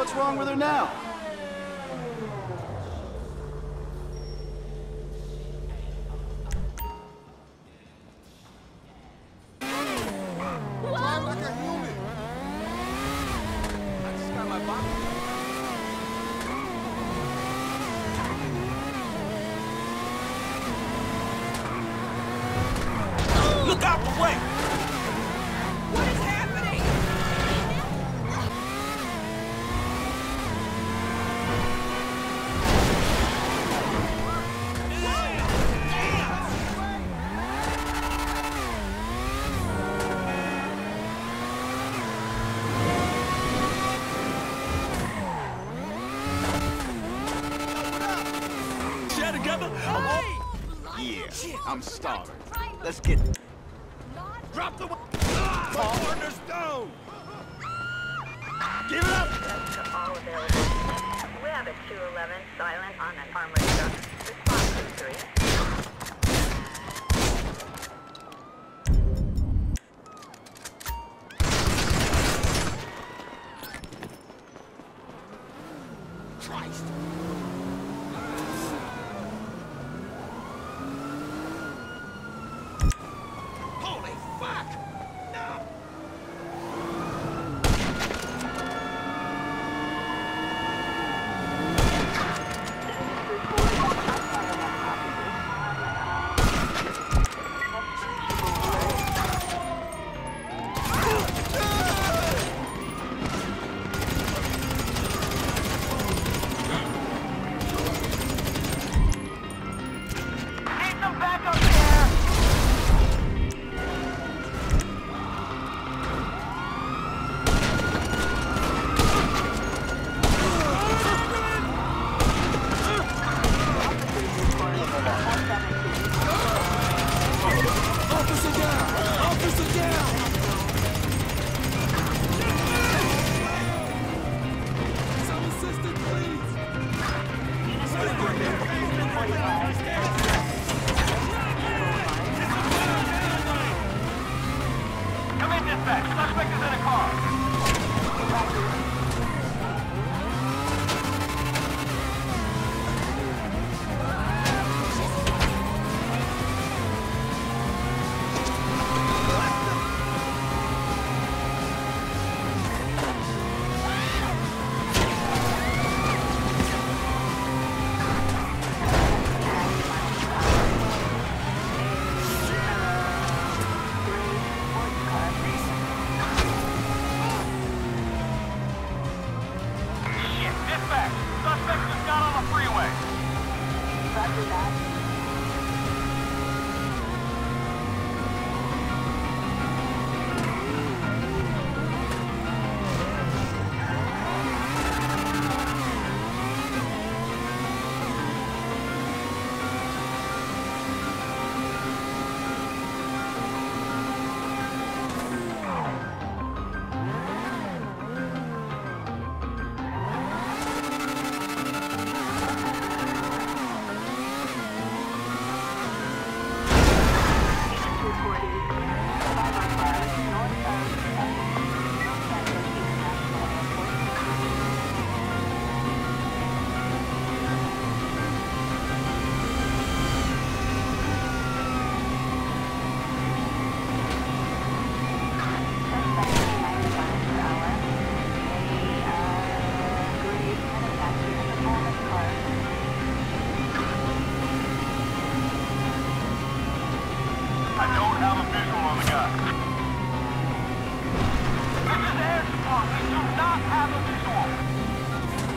What's wrong with her now? Look out the way! What is happening? Share together? Yeah, I'm starving. Let's get... Drop the... Partners down! Give it up! To all available. We have a 211 silent on an armored truck. Response to 3. Christ! Holy fuck! No! Come in, dispatch. Suspect is in a car. Shit, dispatch. Suspect just got on the freeway. Roger that. I don't have a visual on the guy. This is air support. We do not have a visual.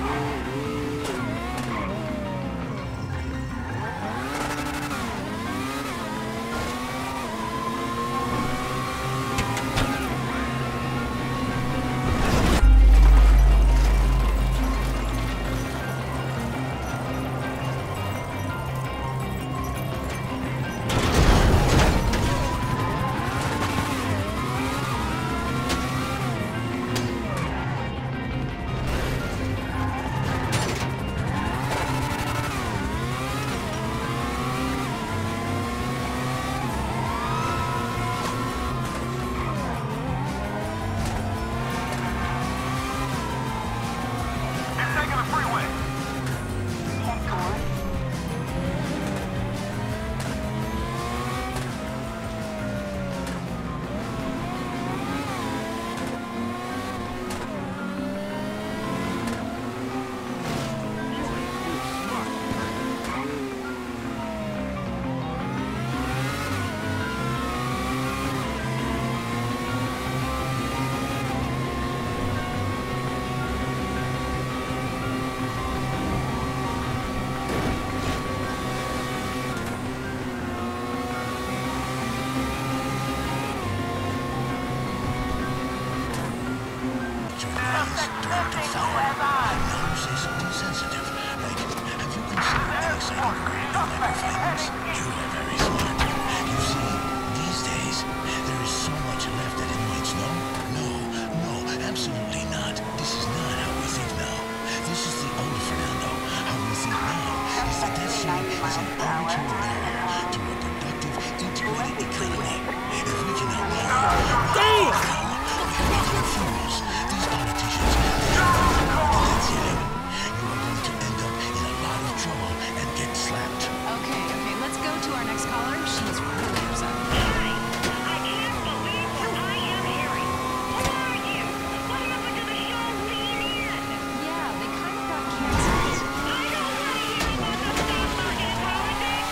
Suspect missing, OMI! Now you say something sensitive, like, have you considered an exciting career in microfinance? You are very smart. You see, these days, there is so much left that inmates know. No, absolutely not. This is not how we think now. This is the old Fernando. How we think now is that death cell is an arbitrary barrier to a productive, integrated economy. If we can help now, Damn! we have become fools. These politicians, they are that's it. You are going to end up in a lot of trouble and get slapped. Okay, let's go to our next caller. She's really upset. I can't believe what I am hearing. Who are you? What happened to the show Lean In? Yeah, they kind of got canceled. I don't want to hear about the stock market politics.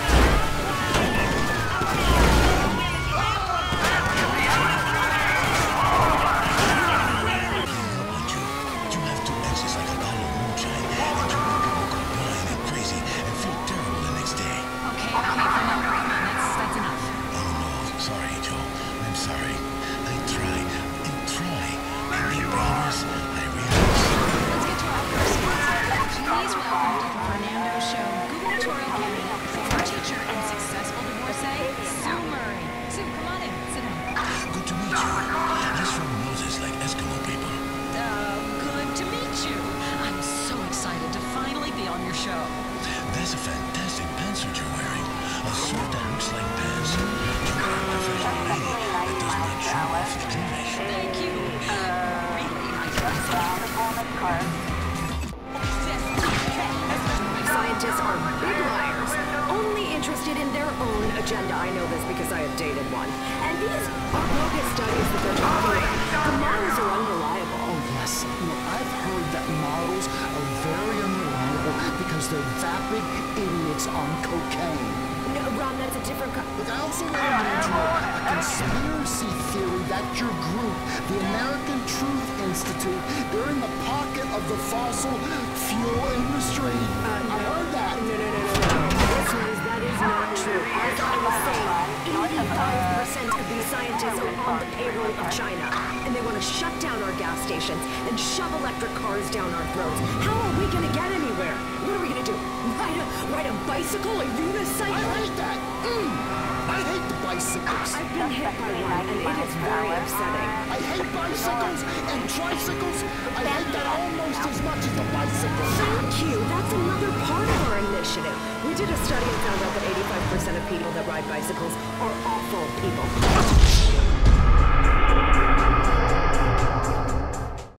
You have two exes like a bottle of moonshine, and you make people go blind and crazy and feel terrible the next day. Okay, Fernando, come on, that's enough. Oh no, sorry, Joe. I'm sorry. I tried. And be brothers, I realize. Let's get to our first guest. Please welcome to the Fernando Show gubernatorial candidate, former teacher, and successful divorcee, Sue Murray. Sue, come on in. Sit down. Good to meet you. He's from Moses like Eskimo people. Good to meet you. I'm so excited to finally be on your show. That's a fantastic pantsuit you're wearing. A suit that looks like pants. You are a professional lady that does not show off the cleavage. Thank you. Really, I Scientists are big liars, only interested in their own agenda. I know this because I have dated one. And these are bogus studies that they're talking about. The models are unreliable. Oh, yes. Look, I've heard that models are very unreliable because they're vapid idiots on cocaine. No, Ron, that's a different Look, I also want to mention a conspiracy theory that your group, the American Truth Institute, they're in the pocket of the fossil fuel industry. I heard that. No. Listeners, that is not true. As I was saying, 85% of these scientists are on the payroll of China. And they want to shut down our gas stations and shove electric cars down our throats. How are we going to get anywhere? What are we going to do? Ride a bicycle? A unicycle? I hate that. I hate the bicycles. I've been hit by one, and it is very upsetting. I hate bicycles and tricycles. I hate that almost as much as the bicycle. Thank you. That's another part of our initiative. We did a study and found out that 85% of people that ride bicycles are awful people.